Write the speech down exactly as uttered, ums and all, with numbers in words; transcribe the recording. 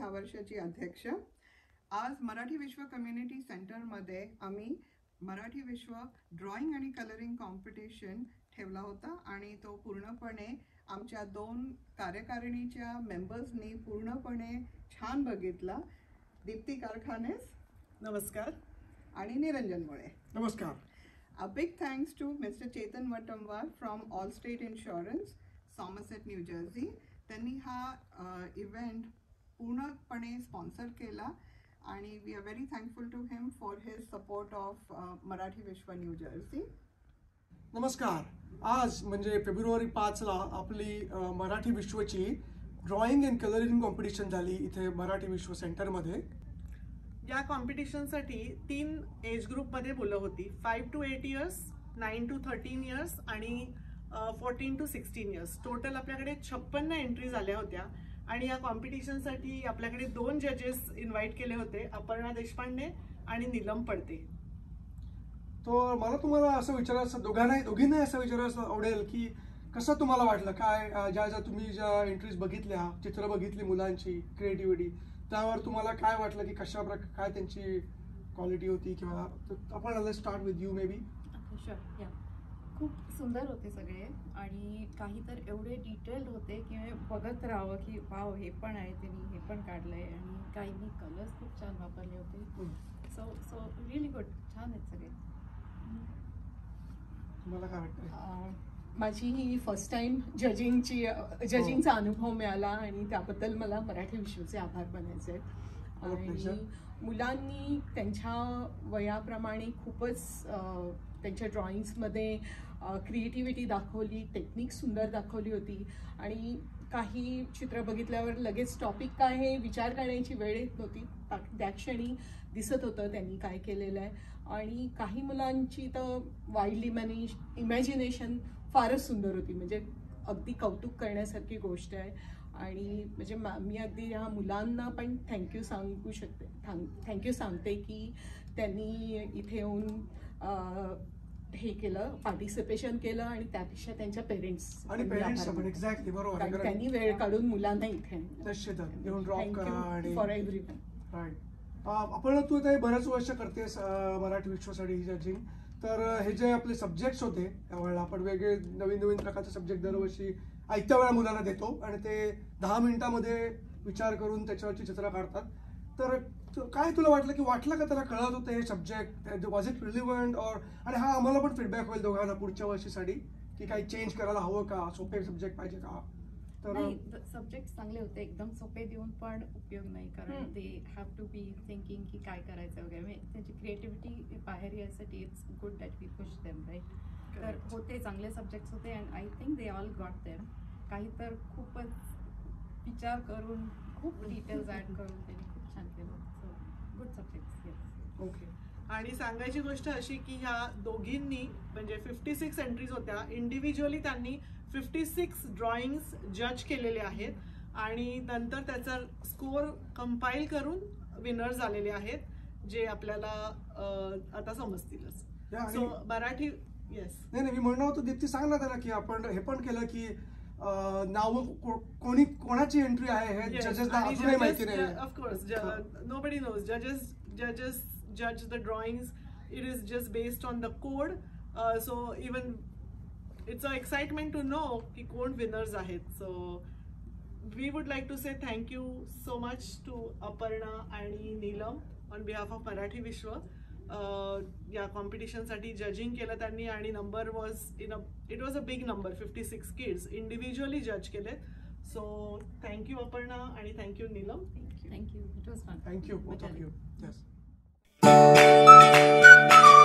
ह्या वर्षाची अध्यक्ष। आज मराठी विश्व कम्युनिटी सेंटरमध्ये आम्ही मराठी विश्व ड्रॉइंग आणि कलरिंग कॉम्पिटिशन ठेवला होता आणि तो पूर्णपणे आमच्या दोन कार्यकारिणीच्या मेंबर्सनी पूर्णपणे छान बघितला। दीप्ती कारखानेस नमस्कार आणि निरंजन मुळे नमस्कार। A big thanks to Mister Chetan Vatamwar from Allstate Insurance, Somerset, New Jersey. त्यांनी हा इव्हेंट पूर्णपणे स्पॉन्सर केला आणि we are very thankful to him for his support of Marathi Vishwa New Jersey. नमस्कार। आज म्हणजे फेब्रुवारी पाच ला आपली मराठी विश्वची ड्रॉइंग अँड कलरिंग कॉम्पिटिशन झाली इथे मराठी विश्व सेंटरमध्ये। या कॉम्पिटिशनसाठी तीन एज ग्रुपमध्ये मुलं होती, five to eight years, nine to thirteen years आणि fourteen to sixteen years. Total आपल्याकडे छप्पन्न एंट्रीज आल्या होत्या आणि या कॉम्पिटिशनसाठी आपल्याकडे दोन जजेस इन्व्हाइट केले होते, अपर्णा देशपांडे आणि नीलम पडते। तो मला तुम्हाला असं विचारायचं, दोघांनाही दोघींनाही असं विचारायचं आवडेल की कसं तुम्हाला वाटलं, काय ज्या ज्या तुम्ही ज्या एंट्रीज बघितल्या, चित्र बघितली मुलांची क्रिएटिव्हिटी, त्यावर तुम्हाला काय वाटलं की कशा प्रकारे काय त्यांची क्वालिटी होती किंवा आपण let's start with you maybe. Sure, या खूप सुंदर होते सगळे आणि काही तर एवढे डिटेल्ड होते की बघत राहावं की वाव हे पण आहे, त्यांनी हे पण काढलंय आणि काहींनी कलर्स खूप छान वापरले होते। सो सो रिअली गुड, छान आहेत सगळे। तुम्हाला काय वाटतं? माझी ही फर्स्ट टाइम जजिंगची जजिंगचा अनुभव मिळाला आणि त्याबद्दल मला मराठी विश्वचे आभार मानायचे आहेत। आणि मुलांनी त्यांच्या वयाप्रमाणे खूपच त्यांच्या ड्रॉइंग्समध्ये क्रिएटिव्हिटी दाखवली, टेक्निक सुंदर दाखवली होती आणि काही चित्र बघितल्यावर लगेच टॉपिक काय हे विचार करण्याची वेळ येत नव्हती, त्या क्षणी दिसत होतं त्यांनी काय केलेलं आहे। आणि काही मुलांची तर वाईल्ड इमॅनि इमॅजिनेशन फारच सुंदर होती, म्हणजे अगदी कौतुक करण्यासारखी गोष्ट आहे। आणि म्हणजे मी अगदी ह्या मुलांना पण थँक्यू सांगू शकते, थँक्यू सांगते की त्यांनी इथे येऊन हे केलं, पार्टिसिपेशन केलं आणि त्यापेक्षा त्यांच्या पेरेंट्स आणि पेरेंट्स पण एक्झॅक्टली बरोबर, त्यांनी वेळ काढून मुलांना इथे फॉर एव्हरीवन। राईट। आपण तू ते बऱ्याच वर्ष करतेस मराठी विश्वसाठी जजिंग, तर हे जे आपले सब्जेक्ट्स होते त्यावेळेला आपण वेगळे नवीन नवीन प्रकारचे सब्जेक्ट दरवर्षी आयत्या वेळा मुलांना देतो आणि ते दहा मिनिटांमध्ये विचार करून त्याच्यावरची चित्र काढतात। तर काय तुला वाटलं की वाटलं का त्याला कळत होतं हे सब्जेक्ट, वॉज इट रिलिव्हंट और, आणि हा आम्हाला पण फीडबॅक होईल दोघांना पुढच्या वर्षीसाठी की काही चेंज करायला हवं का, सोपे सब्जेक्ट पाहिजे का? तर सब्जेक्ट चांगले होते, एकदम सोपे देऊन पण उपयोग नाही, कारण ते हॅव टू बी थिंकिंग की काय करायचं वगैरे, त्यांची क्रिएटिव्हिटी बाहेर यासाठी it's good that we push them, right? तर होते चांगले सब्जेक्ट्स होते and I think they all got them. काही तर खूपच विचार करून खूप डिटेल्स ॲड करून त्यांनी खूप छान केलं। So good subjects, yes. Okay. आणि सांगायची गोष्ट अशी की ह्या दोघींनी म्हणजे फिफ्टी सिक्स एंट्रीज होत्या, इंडिव्हिज्युअली त्यांनी फिफ्टी सिक्स ड्रॉइंग्स जज केलेले आहेत आणि नंतर त्याचा स्कोअर कंपाईल करून विनर झालेले आहेत, जे आपल्याला आता समजतीलच। सो मराठी, येस, नाही नाही मी म्हणणार होतो दीप्ती सांग ना त्याला की आपण हे पण केलं की नाव कोणी कोणाची एंट्री आहे हे जजेसला अजूनही माहिती नाही। ऑफकोर्स नोबडी नोज, जजेस जजेस judge the drawings, it is just based on the code, uh, so even it's a excitement to know ki kon winners ahet। So we would like to say thank you so much to Aparna and Neelam on behalf of Marathi Vishwa, uh, या competition साठी judging केलं त्यांनी आणि number was in a it was a big number, fifty six kids individually judge केले। So thank you Aparna and thank you Neelam। Thank you, it was fun. Thank you both of you, yes।